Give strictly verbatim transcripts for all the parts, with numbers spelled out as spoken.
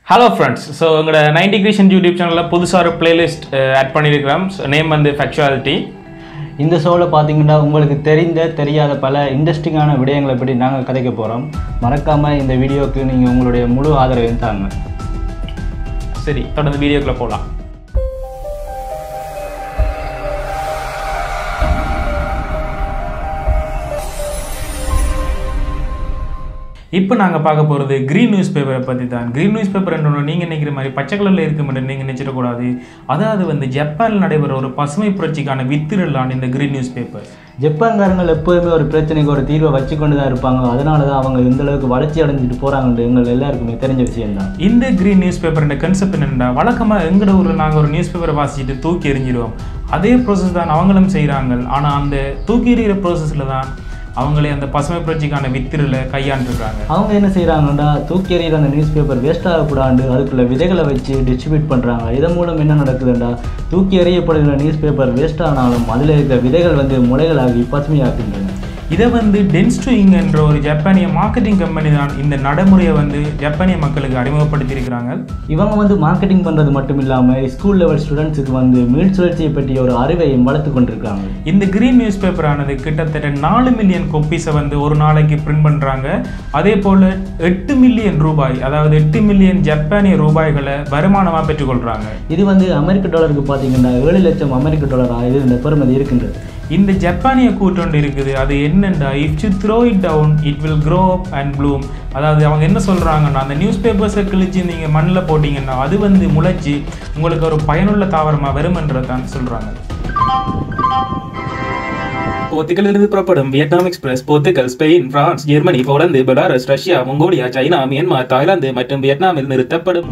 Hello friends, so உங்களோட ninety Creation YouTube சேனல்ல புதுசா ஒரு playlist ஆட் பண்ணிருக்கோம். நேம் வந்து Factuality. இந்த ஷோல பாத்தீங்கன்னா உங்களுக்கு தெரிந்த தெரியாத பல இன்ட்ரஸ்டிங்கான விடயங்களை பற்றி நாங்க கதைக்க போறோம். மறக்காம இந்த வீடியோக்கு நீங்க உங்களுடைய முழு ஆதரவை தாங்க. சரி, தொடர்ந்து வீடியோக்குள்ள போலாம். இப்போ நாங்கள் பார்க்க போகிறது க்ரீன் நியூஸ் பேப்பரை பற்றி தான். க்ரீன் நியூஸ் பேப்பர் என்ன நீங்கள் நினைக்கிற மாதிரி பச்சை கலரில் இருக்க மட்டும் நீங்கள் நினைச்சிடக்கூடாது. அதாவது வந்து ஜப்பானில் நடைபெற ஒரு பசுமை புரட்சிக்கான வித்திரலான இந்த க்ரீன் நியூஸ் பேப்பர். ஜப்பான்காரங்கள் எப்போதுமே ஒரு பிரச்சனைக்கு ஒரு தீர்வை வச்சு கொண்டு தான் இருப்பாங்க. அதனால தான் அவங்க இந்த அளவுக்கு வளர்ச்சி அடைஞ்சிட்டு போகிறாங்கன்னு எங்கள் எல்லாருக்குமே தெரிஞ்ச விஷயம் தான். இந்த க்ரீன் நியூஸ் பேப்பர் கன்செப்ட் என்னென்னா, வழக்கமாக எங்களோட ஊரில் நாங்கள் ஒரு நியூஸ் பேப்பரை வாசிச்சுட்டு தூக்கி எறிஞ்சிடுவோம். அதே ப்ராசஸ் தான் அவங்களும் செய்கிறாங்க. ஆனால் அந்த தூக்கி எறிகிற ப்ராசஸில் தான் அவங்களே அந்த பசுமை புரட்சிக்கான வித்திரில கையாண்டுருக்காங்க. அவங்க என்ன செய்கிறாங்கன்னா, தூக்கி எறிகிற அந்த நியூஸ் பேப்பர் வேஸ்ட் ஆகக்கூடாது அதுக்குள்ள விதைகளை வச்சு டிஸ்ட்ரிபியூட் பண்ணுறாங்க. இதன் மூலம் என்ன நடக்குதுண்டா, தூக்கி எறியப்படுகிற நியூஸ் பேப்பர் வேஸ்ட் ஆனாலும் அதில் இருக்கிற விதைகள் வந்து முளைகளாகி பசுமையாக்குகின்றன. இதை வந்து டென்ஸ் டு இங் என்ற ஒரு ஜப்பானிய மார்க்கெட்டிங் கம்பெனி தான் இந்த நடைமுறையை வந்து ஜப்பானிய மக்களுக்கு அறிமுகப்படுத்தியிருக்கிறாங்க. இவங்க வந்து மார்க்கெட்டிங் பண்ணுறது மட்டும் இல்லாமல் ஸ்கூல் லெவல் ஸ்டூடெண்ட்ஸுக்கு வந்து மீள் சுழற்சியை பற்றிய ஒரு அறிவையும் வளர்த்து கொண்டிருக்காங்க. இந்த கிரீன் நியூஸ் பேப்பரானது கிட்டத்தட்ட நாலு மில்லியன் கொப்பீஸை வந்து ஒரு நாளைக்கு பிரிண்ட் பண்ணுறாங்க. அதே போல் எட்டு மில்லியன் ரூபாய், அதாவது எட்டு மில்லியன் ஜப்பானிய ரூபாய்களை வருமானமாக பெற்றுக்கொள்கிறாங்க. இது வந்து அமெரிக்க டாலருக்கு பார்த்தீங்கன்னா ஏழு லட்சம் அமெரிக்க டாலராக இது இந்த பெறுமதி இருக்கின்றது. இந்த ஜப்பானிய கூட்டொண்டு இருக்குது. அது என்னென்னா, if you throw it down it will grow up and bloom. அதாவது அவங்க என்ன சொல்கிறாங்கன்னா, அந்த நியூஸ் பேப்பர்ஸை கிழிச்சு நீங்கள் மண்ணில் போட்டிங்கன்னா அது வந்து முளைச்சி உங்களுக்கு ஒரு பயனுள்ள தாவரமாக வருமன்றதான் சொல்கிறாங்க. போர்த்துகலிலிருந்து புறப்படும் Vietnam express Portugal, Spain, France, Germany, Poland, Belarus, Russia, Mongolia, China, Myanmar, Thailand மற்றும் வியட்நாமில் நிறுத்தப்படும்.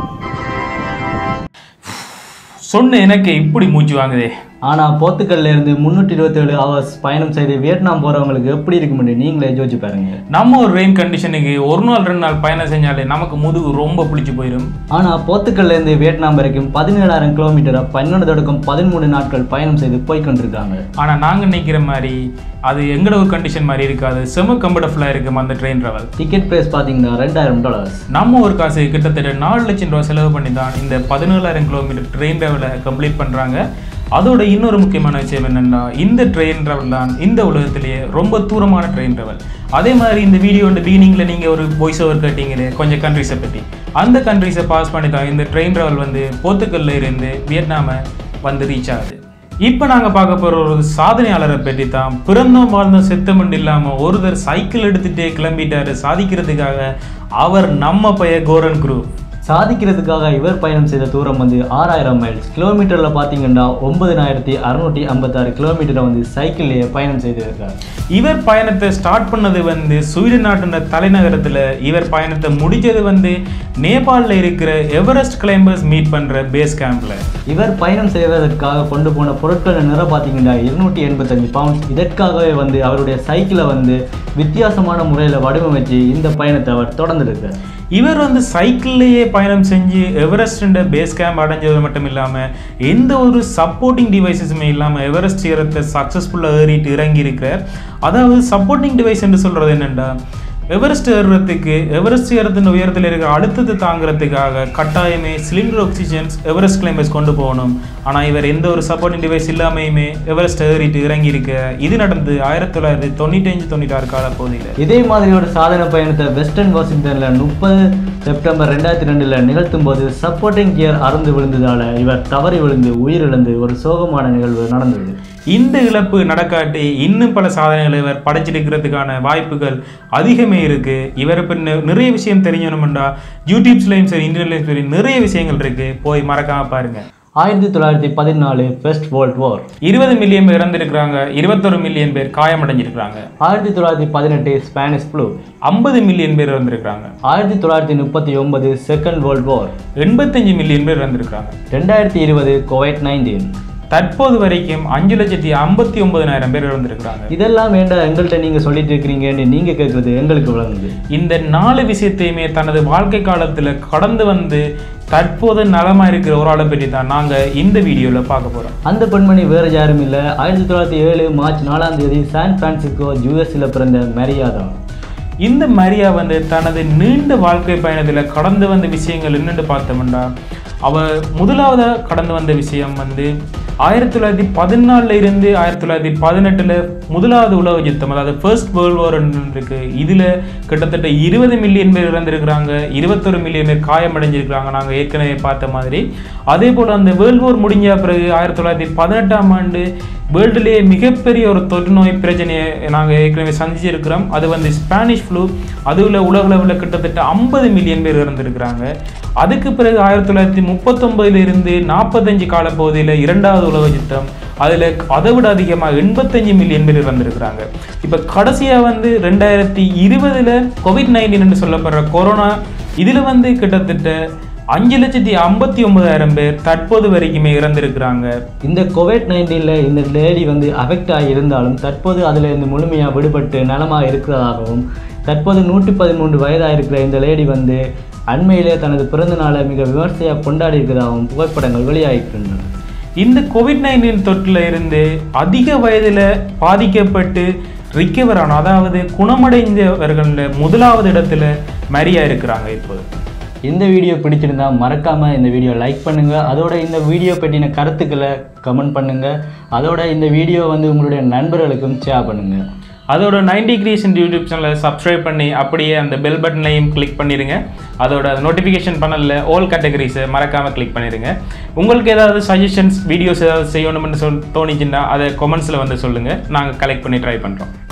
சொன்ன எனக்கு இப்படி மூச்சு வாங்குதே. ஆனால் போர்த்துகல்ல இருந்து முன்னூற்றி இருபத்தி ஏழு ஹவர்ஸ் பயணம் செய்து வியட்நாம் போகிறவங்களுக்கு எப்படி இருக்கும் முடியும் நீங்களே யோசிச்சு பாருங்க. நம்ம ஒரு ரெயின் கண்டிஷனுக்கு ஒரு நாள் ரெண்டு நாள் பயணம் செஞ்சாலே நமக்கு முதுகு ரொம்ப பிடிச்சி போயிடும். ஆனால் போர்த்துகல்ல இருந்து வியட்நாம் வரைக்கும் பதினேழாயிரம் கிலோமீட்டரை பன்னெண்டு தொடக்கம் பதிமூணு நாட்கள் பயணம் செய்து போய்கொண்டிருக்காங்க. ஆனால் நாங்கள் நினைக்கிற மாதிரி அது எங்களோட ஒரு கண்டிஷன் மாதிரி இருக்காது. செம கம்ஃபர்டபுளாக இருக்கும் அந்த ட்ரெயின் ட்ராவல். டிக்கெட் ப்ரைஸ் பார்த்தீங்கன்னா ரெண்டாயிரம் டாலர்ஸ். நம்ம ஒரு காசு கிட்டத்தட்ட நாலு லட்சம் ரூபா செலவு பண்ணி தான் இந்த பதினேழாயிரம் கிலோமீட்டர் ட்ரெயின் ட்ராவலை கம்ப்ளீட் பண்ணுறாங்க. அதோட இன்னொரு முக்கியமான விஷயம் என்னென்னா, இந்த ட்ரெயின் ட்ராவல் தான் இந்த உலகத்திலேயே ரொம்ப தூரமான ட்ரெயின் ட்ராவல். அதே மாதிரி இந்த வீடியோட பிகினிங்கில் நீங்கள் ஒரு வாய்ஸ் ஓவர் கேட்டீங்களே கொஞ்சம் கண்ட்ரிஸை பற்றி, அந்த கண்ட்ரிஸை பாஸ் பண்ணி தான் இந்த ட்ரெயின் ட்ராவல் வந்து போர்த்துகல்ல இருந்து வியட்நாமை வந்து ரீச் ஆகுது. இப்போ நாங்கள் பார்க்க போகிற ஒரு சாதனையாளரை பற்றி தான். பிறந்தோம் வாழ்ந்தோம் செத்தமெண்ட் இல்லாமல் ஒருத்தர் சைக்கிள் எடுத்துகிட்டே கிளம்பிட்டாரு சாதிக்கிறதுக்காக. அவர் நம்ம பையன் கோரன் க்ரோப். சாதிக்கிறதுக்காக இவர் பயணம் செய்த தூரம் வந்து ஆறாயிரம் மைல்ஸ். கிலோமீட்டரில் பார்த்தீங்கன்னா ஒன்பதினாயிரத்தி அறுநூற்றி ஐம்பத்தாறு கிலோமீட்டரை வந்து சைக்கிள்லேயே பயணம் செய்திருக்கார். இவர் பயணத்தை ஸ்டார்ட் பண்ணது வந்து ஸ்வீடன் நாட்டின தலைநகரத்தில். இவர் பயணத்தை முடித்தது வந்து நேபாளில் இருக்கிற எவரெஸ்ட் கிளைம்பர்ஸ் மீட் பண்ணுற பேஸ் கேம்பில். இவர் பயணம் செய்வதற்காக கொண்டு போன பொருட்கள் நிறம் பார்த்தீங்கன்னா இருநூற்றி எண்பத்தஞ்சு பவுண்ட்ஸ். இதற்காகவே வந்து அவருடைய சைக்கிளை வந்து வித்தியாசமான முறையில் வடிவமைச்சு இந்த பயணத்தை அவர் தொடர்ந்துருக்கார். இவர் வந்து சைக்கிள்லேயே பயணம் செஞ்சு எவரெஸ்ட் பேஸ் கேம்ப் அடைஞ்சது மட்டும் இல்லாமல் எந்த ஒரு சப்போர்ட்டிங் டிவைஸஸுமே இல்லாமல் எவரெஸ்ட் சிகரத்தை சக்ஸஸ்ஃபுல்லாக ஏறிட்டு இறங்கி இருக்கிறார். அதாவது சப்போர்ட்டிங் டிவைஸ் என்று சொல்கிறது என்னென்னா, எவரெஸ்ட் ஏறுறதுக்கு எவரெஸ்ட் சிகரத்தின் உயரத்தில் இருக்கிற அழுத்தத்தை தாங்கிறதுக்காக கட்டாயமே சிலிண்டர் ஆக்சிஜன்ஸ் எவரெஸ்ட் கிளைம்பர்ஸ் கொண்டு போகணும். ஆனால் இவர் எந்த ஒரு சப்போர்ட்டிங் டிவைஸ் இல்லாமையுமே எவரெஸ்ட் ஏறிட்டு இறங்கி இருக்க. இது நடந்து ஆயிரத்தி தொள்ளாயிரத்தி தொண்ணூற்றி அஞ்சு தொண்ணூற்றி ஆறு கால பகுதியில். இதே மாதிரி ஒரு சாதனை பயணத்தை வெஸ்டர்ன் வாஷிங்டனில் முப்பது செப்டம்பர் ரெண்டாயிரத்தி ரெண்டில் நிகழ்த்தும் போது சப்போர்ட்டிங் கியர் அறுந்து விழுந்ததால் இவர் தவறி விழுந்து உயிரிழந்து ஒரு சோகமான நிகழ்வு நடந்தது. இந்த இழப்பு நடக்காட்டி இன்னும் பல சாதனைகளை இவர் படைச்சிருக்கிறதுக்கான வாய்ப்புகள் அதிகமே இருக்கு. இவர் இப்போ நிறைய விஷயம் தெரியணும்டா யூடியூப்ஸ்லையும் சரி இன்டர்நெட்லையும் சரி நிறைய விஷயங்கள் இருக்கு, போய் மறக்காம பாருங்க. ஆயிரத்தி தொள்ளாயிரத்தி பதினாலு ஃபர்ஸ்ட் வேர்ல்ட் வார். இருபது மில்லியன் பேர் இறந்திருக்கிறாங்க, இருபத்தொரு மில்லியன் பேர் காயமடைஞ்சிருக்கிறாங்க. ஆயிரத்தி தொள்ளாயிரத்தி பதினெட்டு ஸ்பானிஷ் ஃப்ளூ. ஐம்பது மில்லியன் பேர் இறந்திருக்கிறாங்க. ஆயிரத்தி தொள்ளாயிரத்தி முப்பத்தி ஒன்பது செகண்ட் வேர்ல்ட் வார். எண்பத்தஞ்சு மில்லியன் பேர் இறந்திருக்கிறாங்க. ரெண்டாயிரத்தி இருபது கோவிட் நைன்டீன். தற்போது வரைக்கும் அஞ்சு லட்சத்தி ஐம்பத்தி ஒன்பதாயிரம் பேர் இறந்திருக்கிறாங்க. இதெல்லாம் வேண்டாம் எங்கள்கிட்ட நீங்க சொல்லிட்டு இருக்கிறீங்கன்னு நீங்க கேட்கறது எங்களுக்கு விளங்குது. இந்த நாலு விஷயத்தையுமே தனது வாழ்க்கை காலத்துல கடந்து வந்து தற்போது நலமா இருக்கிற ஒரு ஆளை பற்றி தான் நாங்க இந்த வீடியோல பார்க்க போறோம். அந்த பெண்மணி வேற யாரும் இல்லை, ஆயிரத்தி தொள்ளாயிரத்தி ஏழு மார்ச் நாலாம் தேதி சான் பிரான்சிஸ்கோ யூஎஸ்ல பிறந்த மரியா தான். இந்த மரியா வந்து தனது நீண்ட வாழ்க்கை பயணத்தில் கடந்து வந்த விஷயங்கள் என்னென்னு பார்த்தோம்னா, அவ முதலாவதாக கடந்து வந்த விஷயம் வந்து ஆயிரத்தி தொள்ளாயிரத்தி பதினாலில் இருந்து ஆயிரத்தி தொள்ளாயிரத்தி பதினெட்டில் முதலாவது உலக யுத்தம், அதாவது ஃபர்ஸ்ட் வேர்ல்டு வார் இருக்கு. இதில் கிட்டத்தட்ட இருபது மில்லியன் பேர் இறந்திருக்கிறாங்க, இருபத்தொரு மில்லியன் பேர் காயமடைஞ்சிருக்கிறாங்க நாங்கள் ஏற்கனவே பார்த்த மாதிரி. அதே போல் அந்த வேர்ல்டு வார் முடிஞ்ச பிறகு ஆயிரத்தி தொள்ளாயிரத்தி பதினெட்டாம் ஆண்டு வேர்ல்டுலேயே மிகப்பெரிய ஒரு தொற்று நோய் பிரச்சனையை நாங்கள் ஏற்கனவே சந்திச்சிருக்கிறோம். அது வந்து ஸ்பானிஷ் ஃப்ளூ. அதுல உலக அளவில் கிட்டத்தட்ட ஐம்பது மில்லியன் பேர் இறந்திருக்கிறாங்க. அதுக்கு பிறகு ஆயிரத்தி தொள்ளாயிரத்தி முப்பத்தொன்பதுல இருந்து நாற்பத்தஞ்சு காலப்பகுதியில் இரண்டாவது உலக யுத்தம். அதில் அதை விட அதிகமாக எண்பத்தஞ்சு மில்லியன் பேர் இறந்திருக்கிறாங்க. இப்போ கடைசியாக வந்து ரெண்டாயிரத்தி இருபதுல கோவிட் நைன்டீன் என்று சொல்லப்படுற கொரோனா, இதில் வந்து கிட்டத்தட்ட அஞ்சு லட்சத்தி ஐம்பத்தி ஒன்பதாயிரம் பேர் தற்போது வரைக்குமே இறந்திருக்கிறாங்க. இந்த கோவிட் நைன்டீனில் இந்த லேடி வந்து அஃபெக்ட் ஆகி இருந்தாலும் தற்போது அதில் இருந்து முழுமையாக விடுபட்டு நலமாக இருக்கிறதாகவும், தற்போது நூற்றி பதிமூன்று வயதாக இருக்கிற இந்த லேடி வந்து அண்மையிலே தனது பிறந்த நாளை மிக விமர்சையாக கொண்டாடி இருக்கிறதாகவும் புகைப்படங்கள் வெளியாகின்றன. இந்த கோவிட் நைன்டீன் தொற்றில் இருந்து அதிக வயதில் பாதிக்கப்பட்டு ரிக்கவர் ஆன, அதாவது குணமடைந்தவர்களில் முதலாவது இடத்துல மரியா இருக்கிறாங்க. இப்போ இந்த வீடியோ பிடிச்சிருந்தா மறக்காம இந்த வீடியோ லைக் பண்ணுங்க. அதோட இந்த வீடியோ பற்றின கருத்துக்களை கமெண்ட் பண்ணுங்க. அதோட இந்த வீடியோ வந்து உங்களுடைய நண்பர்களுக்கும் ஷேர் பண்ணுங்க. அதோட நைன்டி கிரியேஷன் யூடியூப் சேனலை சப்ஸ்கிரைப் பண்ணி அப்படியே அந்த பெல் பட்டனையும் கிளிக் பண்ணிடுங்க. அதோட நோட்டிஃபிகேஷன் பண்ணல ஆல் கேட்டகரிஸை மறக்காமல் கிளிக் பண்ணிடுங்க. உங்களுக்கு ஏதாவது சஜஷன்ஸ் வீடியோஸ் ஏதாவது செய்யணும்னு சொல் தோணிச்சுன்னா அதை கமெண்ட்ஸில் வந்து சொல்லுங்கள். நாங்கள் கலெக்ட் பண்ணி ட்ரை பண்ணுறோம்.